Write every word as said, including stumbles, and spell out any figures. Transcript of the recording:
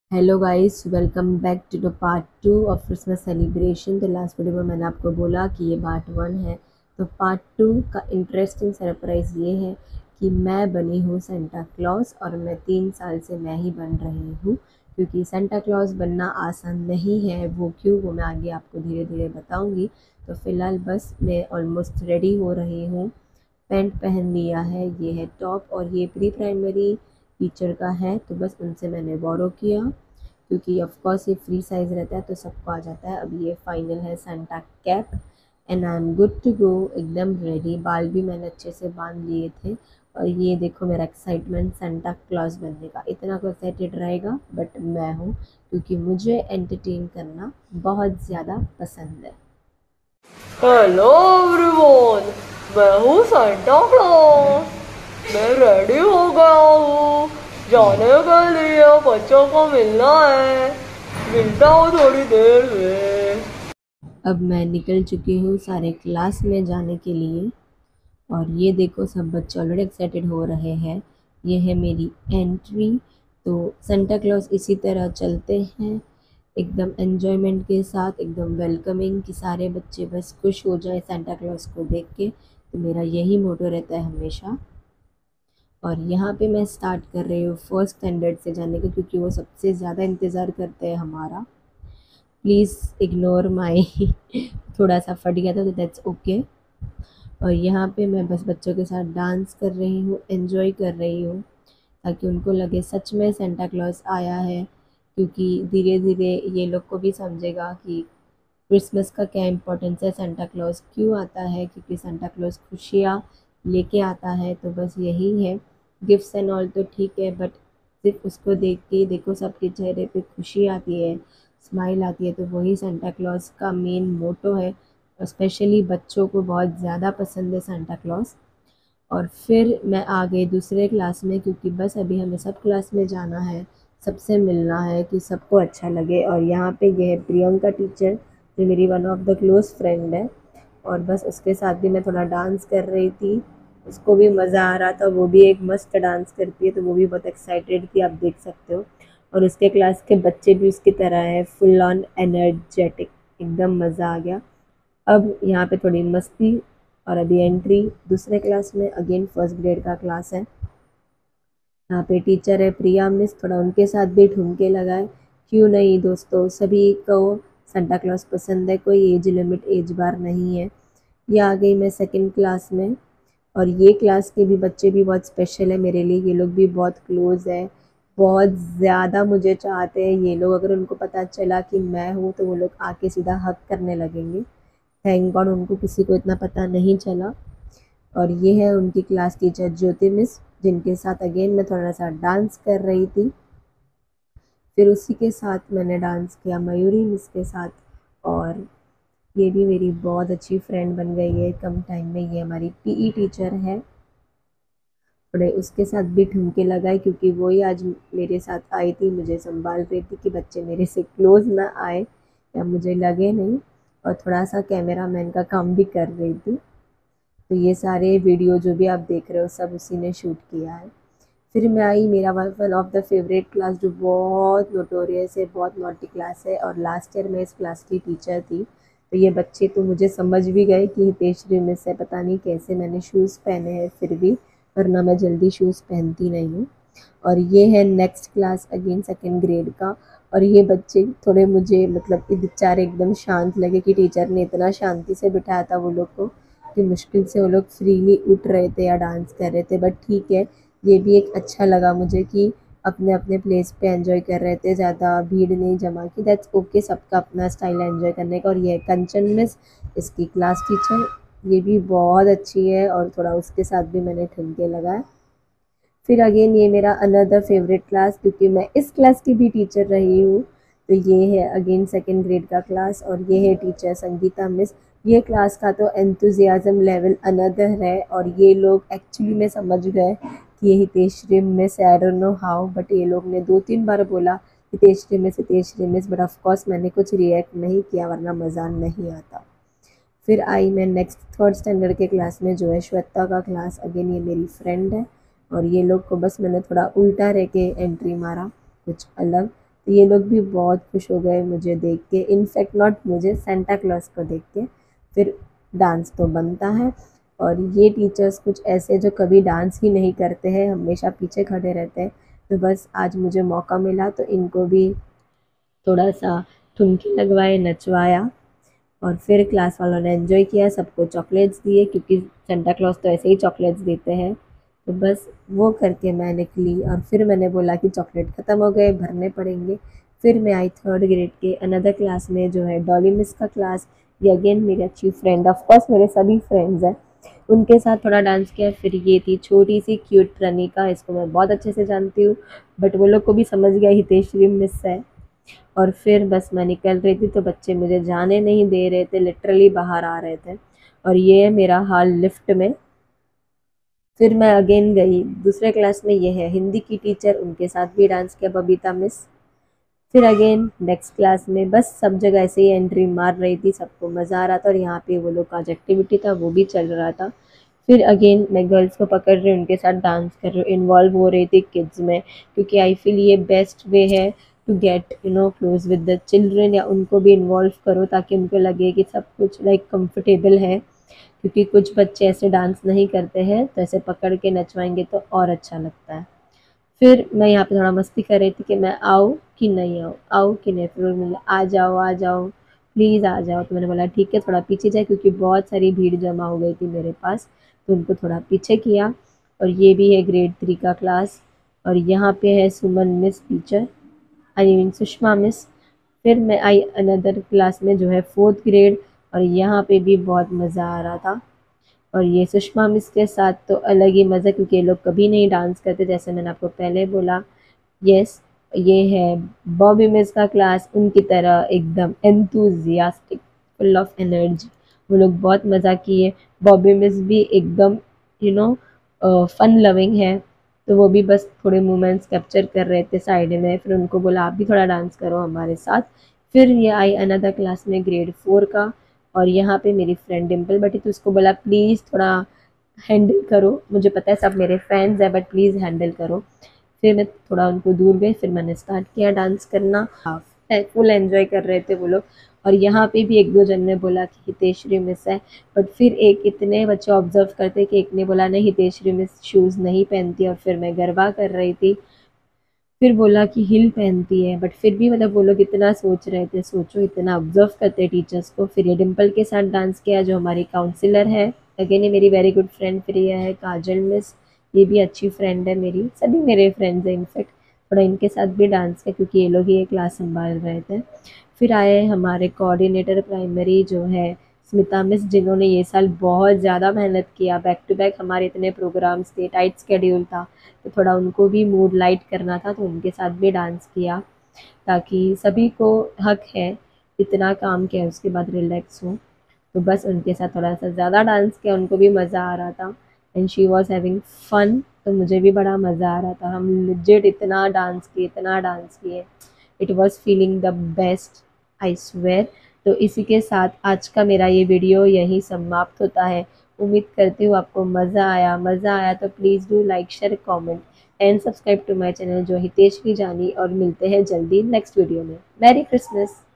Hello guys, welcome back to the part two of Christmas celebration. तो last video में मैंने आपको बोला कि ये पार्ट वन है। तो पार्ट टू का इंटरेस्टिंग सरप्राइज़ ये है कि मैं बनी हूँ सेंटा क्लॉज और मैं तीन साल से मैं ही बन रही हूँ, क्योंकि सेंटा क्लॉज बनना आसान नहीं है। वो क्यों, वो मैं आगे आपको धीरे धीरे बताऊँगी। तो फ़िलहाल बस मैं ऑलमोस्ट रेडी हो रही हूँ। पैंट पहन लिया है, ये है टॉप और ये प्री प्राइमरी टीचर का है, तो बस उनसे मैंने बोरो किया क्योंकि ऑफ कोर्स ये फ्री साइज़ रहता है तो सबको आ जाता है। अब ये फाइनल है Santa cap and I am good to go, एकदम रेडी। बाल भी मैंने अच्छे से बांध लिए थे और ये देखो मेरा एक्साइटमेंट सेंटा क्लॉज बनने का। इतना को एक्साइटेड रहेगा बट मैं हूँ, क्योंकि मुझे एंटरटेन करना बहुत ज़्यादा पसंद है। हेलो एवरीवन, मैं हूँ सेंटा क्लॉज। मैं रेडी हो गया हूँ जाने के लिए। बच्चों को मिलना है, मिलता हूँ थोड़ी देर में। अब मैं निकल चुकी हूँ सारे क्लास में जाने के लिए और ये देखो सब बच्चे ऑलरेडी एक्साइटेड हो रहे हैं। ये है मेरी एंट्री। तो सेंटा क्लॉज इसी तरह चलते हैं, एकदम एन्जॉयमेंट के साथ, एकदम वेलकमिंग कि सारे बच्चे बस खुश हो जाए सेंटा क्लॉज को देख के। तो मेरा यही मोटो रहता है हमेशा। और यहाँ पे मैं स्टार्ट कर रही हूँ फर्स्ट स्टैंडर्ड से जाने का, क्योंकि वो सबसे ज़्यादा इंतज़ार करते हैं हमारा। प्लीज़ इग्नोर माई थोड़ा सा फट गया था तो दैट्स ओके। और यहाँ पे मैं बस बच्चों के साथ डांस कर रही हूँ, एंजॉय कर रही हूँ, ताकि उनको लगे सच में सेंटा क्लॉज आया है। क्योंकि धीरे धीरे ये लोग को भी समझेगा कि क्रिसमस का क्या इम्पोर्टेंस है, सेंटा क्लॉज क्यों आता है। क्योंकि सेंटा क्लॉज खुशियाँ लेके आता है, तो बस यही है। गिफ्ट्स एंड ऑल तो ठीक है, बट सिर्फ उसको देख के देखो सबके चेहरे पे खुशी आती है, स्माइल आती है, तो वही सेंटा क्लॉज का मेन मोटो है। स्पेशली बच्चों को बहुत ज़्यादा पसंद है सेंटा क्लॉज। और फिर मैं आ गई दूसरे क्लास में, क्योंकि बस अभी हमें सब क्लास में जाना है, सबसे मिलना है कि सबको अच्छा लगे। और यहाँ पे ये है प्रियंका टीचर, जो मेरी one of the close friend है। और बस उसके साथ भी मैं थोड़ा डांस कर रही थी, उसको भी मज़ा आ रहा था। वो भी एक मस्त डांस करती है, तो वो भी बहुत एक्साइटेड थी, आप देख सकते हो। और उसके क्लास के बच्चे भी उसकी तरह है, फुल ऑन एनर्जेटिक, एकदम मज़ा आ गया। अब यहाँ पे थोड़ी मस्ती और अभी एंट्री दूसरे क्लास में, अगेन फर्स्ट ग्रेड का क्लास है। यहाँ पे टीचर है प्रिया मिस, थोड़ा उनके साथ भी ठुमके लगाए। क्यों नहीं दोस्तों, सभी को सेंटा क्लॉज पसंद है, कोई एज लिमिट एज बार नहीं है। ये आ गई मैं सेकंड क्लास में और ये क्लास के भी बच्चे भी बहुत स्पेशल है मेरे लिए। ये लोग भी बहुत क्लोज है, बहुत ज़्यादा मुझे चाहते हैं ये लोग। अगर उनको पता चला कि मैं हूँ तो वो लोग आके सीधा हक करने लगेंगे। थैंक गॉड उनको किसी को इतना पता नहीं चला। और ये है उनकी क्लास टीचर ज्योति मिस, जिनके साथ अगेन मैं थोड़ा सा डांस कर रही थी। फिर उसी के साथ मैंने डांस किया मयूरी मिस के साथ, और ये भी मेरी बहुत अच्छी फ्रेंड बन गई है कम टाइम में। ये हमारी पीई टीचर है, थोड़े उसके साथ भी ठुमके लगाए, क्योंकि वो ही आज मेरे साथ आई थी, मुझे संभाल रही थी कि बच्चे मेरे से क्लोज ना आए या मुझे लगे नहीं। और थोड़ा सा कैमरा मैन का काम भी कर रही थी। तो ये सारे वीडियो जो भी आप देख रहे हो सब उसी ने शूट किया है। फिर मैं आई मेरा one of the favourite class, जो बहुत नोटोरियस है, बहुत नॉटी क्लास है, और लास्ट ईयर मैं इस क्लास की टीचर थी। तो ये बच्चे तो मुझे समझ भी गए कि हितेश्री मिस है। पता नहीं कैसे मैंने शूज़ पहने हैं फिर भी, वरना मैं जल्दी शूज़ पहनती नहीं हूँ। और ये है next class, again second grade का। और ये बच्चे थोड़े मुझे मतलब बेचारे एकदम शांत लगे कि टीचर ने इतना शांति से बिठाया था वो लोग को कि मुश्किल से वो लोग फ्रीली उठ रहे थे या डांस कर रहे थे। बट ठीक है, ये भी एक अच्छा लगा मुझे कि अपने अपने प्लेस पे एंजॉय कर रहे थे, ज़्यादा भीड़ नहीं जमा की। दैट्स ओके, सबका अपना स्टाइल है एंजॉय करने का। और ये है कंचन मिस, इसकी क्लास टीचर, ये भी बहुत अच्छी है और थोड़ा उसके साथ भी मैंने ठुमके लगाए। फिर अगेन ये मेरा अनदर फेवरेट क्लास, क्योंकि मैं इस क्लास की भी टीचर रही हूँ। तो ये है अगेन सेकेंड ग्रेड का क्लास और ये है टीचर संगीता मिस। ये क्लास का तो एंथुजियाज़म लेवल अनदर है, और ये लोग एक्चुअली में समझ गए कि ये Hiteshree miss, I don't know how, but ये लोग ने दो तीन बार बोला Hiteshree miss Hiteshree miss, but of course मैंने कुछ रिएक्ट नहीं किया, वरना मज़ा नहीं आता। फिर आई मैं नेक्स्ट थर्ड स्टैंडर्ड के क्लास में, जो है श्वेता का क्लास। अगेन ये मेरी फ्रेंड है और ये लोग को बस मैंने थोड़ा उल्टा रह के एंट्री मारा, कुछ अलग। तो ये लोग भी बहुत खुश हो गए मुझे देख के, इनफैक्ट नॉट मुझे, सेंटा क्लॉज को देख के। फिर डांस तो बनता है, और ये टीचर्स कुछ ऐसे जो कभी डांस ही नहीं करते हैं, हमेशा पीछे खड़े रहते हैं। तो बस आज मुझे मौका मिला तो इनको भी थोड़ा सा ठुमके लगवाए, नचवाया, और फिर क्लास वालों ने एंजॉय किया, सबको चॉकलेट्स दिए क्योंकि सेंटा क्लॉज तो ऐसे ही चॉकलेट्स देते हैं। तो बस वो करके मैं निकली, और फिर मैंने बोला कि चॉकलेट ख़त्म हो गए, भरने पड़ेंगे। फिर मैं आई थर्ड ग्रेड के अनदर क्लास में, जो है डॉली मिस का क्लास। ये अगेन मेरी अच्छी फ्रेंड, ऑफ कोर्स मेरे सभी फ्रेंड्स हैं, उनके साथ थोड़ा डांस किया। फिर ये थी छोटी सी क्यूट प्रनिका, इसको मैं बहुत अच्छे से जानती हूँ, बट वो लोग को भी समझ गया हितेश्वरी मिस है। और फिर बस मैं निकल रही थी तो बच्चे मुझे जाने नहीं दे रहे थे, लिटरली बाहर आ रहे थे। और ये है मेरा हाल लिफ्ट में। फिर मैं अगेन गई दूसरे क्लास में, ये है हिंदी की टीचर, उनके साथ भी डांस किया, बबीता मिस। फिर अगेन नेक्स्ट क्लास में, बस सब जगह ऐसे ही एंट्री मार रही थी, सबको मज़ा आ रहा था, और यहाँ पे वो लोग का आज एक्टिविटी था वो भी चल रहा था। फिर अगेन मैं गर्ल्स को पकड़ रही हूँ, उनके साथ डांस कर रही हूँ, इन्वॉल्व हो रही थी किड्स में, क्योंकि आई फील ये बेस्ट वे है to get you know close with the children, या उनको भी इन्वॉल्व करो ताकि उनको लगे कि सब कुछ लाइक कंफर्टेबल है। क्योंकि कुछ बच्चे ऐसे डांस नहीं करते हैं, तो ऐसे पकड़ के नचवाएंगे तो और अच्छा लगता है। फिर मैं यहाँ पे थोड़ा मस्ती कर रही थी कि मैं आऊँ कि नहीं आऊँ, आऊँ कि नहीं। फिर उन्होंने बोला आ जाओ आ जाओ प्लीज़ आ जाओ। तो मैंने बोला ठीक है, थोड़ा पीछे जाए, क्योंकि बहुत सारी भीड़ जमा हो गई थी मेरे पास, तो उनको थोड़ा पीछे किया। और ये भी है ग्रेड थ्री का क्लास, और यहाँ पे है Suman miss teacher, I mean Sushma miss. फिर मैं आई अनदर क्लास में, जो है फोर्थ ग्रेड, और यहाँ पे भी बहुत मज़ा आ रहा था। और ये सुषमा मिस के साथ तो अलग ही मज़ा, क्योंकि ये लोग कभी नहीं डांस करते, जैसे मैंने आपको पहले बोला। यस, ये है बॉबी मिस का क्लास, उनकी तरह एकदम एंथुजियास्टिक, फुल ऑफ एनर्जी। वो लोग बहुत मज़ा किए। बॉबी मिस भी एकदम यू नो फन लविंग है, तो वो भी बस थोड़े मोमेंट्स कैप्चर कर रहे थे साइड में। फिर उनको बोला आप भी थोड़ा डांस करो हमारे साथ। फिर ये आई अनदर क्लास में ग्रेड फोर का, और यहाँ पे मेरी फ्रेंड डिम्पल बैठी, तो उसको बोला प्लीज़ थोड़ा हैंडल करो, मुझे पता है सब मेरे फ्रेंड्स हैं, बट प्लीज़ हैंडल करो। फिर मैं थोड़ा उनको दूर गई, फिर मैंने स्टार्ट किया डांस करना। फुल एंजॉय कर रहे थे वो लोग। और यहाँ पे भी एक दो जन ने बोला कि हितेश्वरी मिस है, बट फिर एक इतने बच्चे ऑब्जर्व करते कि एक ने बोला नहीं हितेश्वरी मिस शूज़ नहीं पहनती, और फिर मैं गरबा कर रही थी। फिर बोला कि हिल पहनती है, बट फिर भी मतलब वो लोग इतना सोच रहे थे, सोचो इतना ऑब्जर्व करते हैं टीचर्स को। फिर ये डिम्पल के साथ डांस किया, जो हमारी काउंसिलर है, अगेन ये मेरी वेरी गुड फ्रेंड। फिर ये है काजल मिस, ये भी अच्छी फ्रेंड है मेरी, सभी मेरे फ्रेंड्स हैं इनफैक्ट। थोड़ा इनके साथ भी डांस किया क्योंकि ये लोग ही ये क्लास संभाल रहे थे। फिर आए हमारे कोऑर्डिनेटर प्राइमरी, जो है स्मिता मिस, जिन्होंने ये साल बहुत ज़्यादा मेहनत किया। बैक टू बैक हमारे इतने प्रोग्राम्स थे, टाइट स्केड्यूल था, तो थोड़ा उनको भी मूड लाइट करना था, तो उनके साथ भी डांस किया, ताकि सभी को हक है इतना काम किया उसके बाद रिलैक्स हो। तो बस उनके साथ थोड़ा सा ज़्यादा डांस किया, उनको भी मज़ा आ रहा था, and she was having fun, तो मुझे भी बड़ा मज़ा आ रहा था। हम लिजिट इतना डांस किए, इतना डांस किए, it was feeling the best, I swear. तो इसी के साथ आज का मेरा ये वीडियो यहीं समाप्त होता है। उम्मीद करती हूँ आपको मज़ा आया। मज़ा आया तो please do like share comment and subscribe to my channel, जो हितेश्वरी जानी, और मिलते हैं जल्दी नेक्स्ट वीडियो में। Merry Christmas.